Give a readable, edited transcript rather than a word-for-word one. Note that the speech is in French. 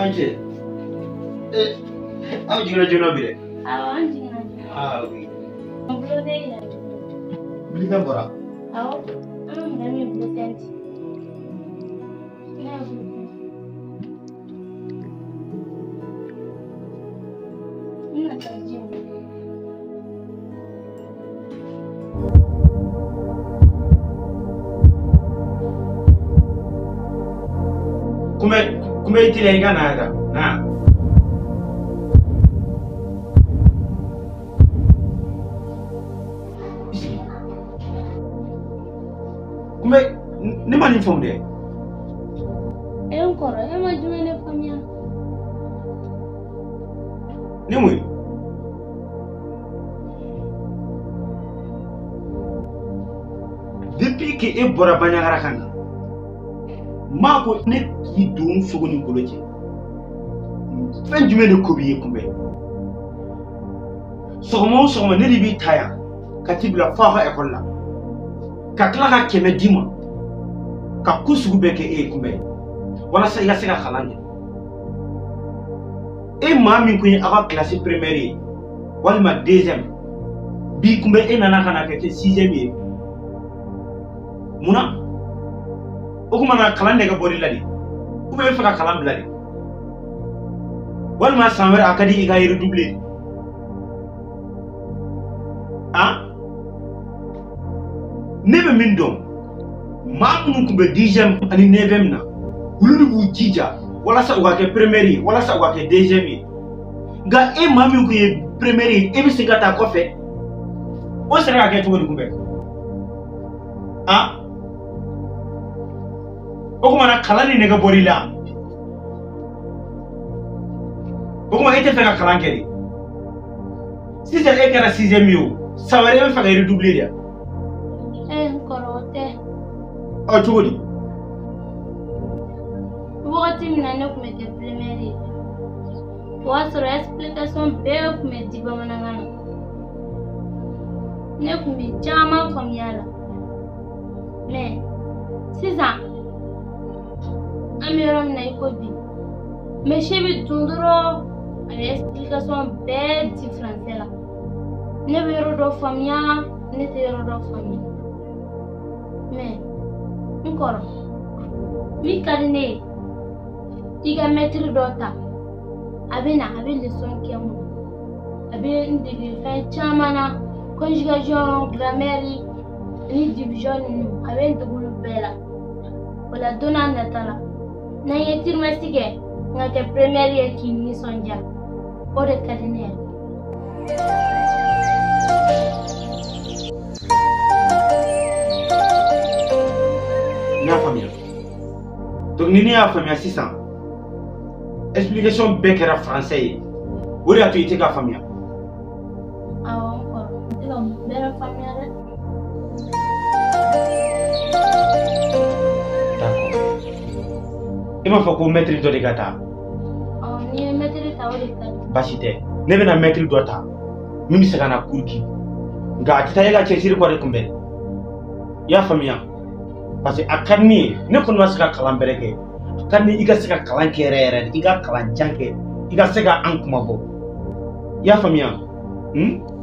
Anche. Aku juga jono bire. Anjing. Oui. Belum deh ya. Beli kan bora? Kami belum tentu. Ina terjun. Kuma itu lagi kan ada. Nah. Kuma ni mana info deh? Koro, mah cuma ne famia. Ni mui. Depuis que e bora banyagara kan. Mako ne ki dun suguni koloji. Fen jume de kobiye kumbe. Sogmo ne libi taya. Katibla fa école la. Ka kila ka keme dima. Ka kusugu beke e kumbe. Wala sa iga sega khalanje. E mami ko ava classe première. Wala ma deuxième. Bi kumbe e nana kana ke 6e. Muna o kuma na kalan daga bori ladi kuma e faka kalan bladi wal ma sanwer akadi iga yiru doublé nebe min dom ma munu kumbe 10e ani 9e na wulu bu jija wala sa uga ke première wala sa uga ke 2e ga e mami ko ye première e bi sigata ko fe o sera ga ke to kumbe Bokuma na kalani nega borila. Bokuma ite feka kalan keri. Si c'est ekara 6e yo, sawari e feka redoubler dia. Korote. O chodi. Wakati mina ne kumete première. Wasoro explication be kumete bamanangana. Ne kumi chama familiala. Mais c'est ça. Amiram na ikobi. Mais chebi tunduro avec explication bien différente là. Ne vero do famia, ne te vero do famia. Mais encore. Mi karine. Iga mettre dota. Abena leçon kiamu. Abe ndigi fin chamana conjugation grammaire ni division nu abe ndugulu bela. Wala dona natala. Na yetir masige ngate première yeki ni sonja ore kadine na famille donc ni a famille 600 explication bekera français ore atu ite ka famille encore donc bera famille ima fa ko maître do de gata ni maître ta o de gata basite ne bena maître do ta mimi se kana kurki nga tita ila chesiri ko de kumbe ya famia parce que akani ne ko no saka kalan bereke akani iga saka kalan kere iga kalan janke iga saka an kuma bo ya famia